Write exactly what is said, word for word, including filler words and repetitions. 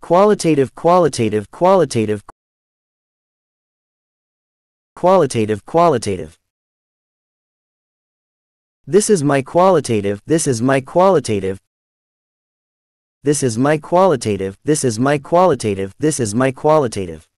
qualitative, qualitative, qualitative, qualitative, qualitative. This is my qualitative, this is my qualitative. This is my qualitative, this is my qualitative, this is my qualitative.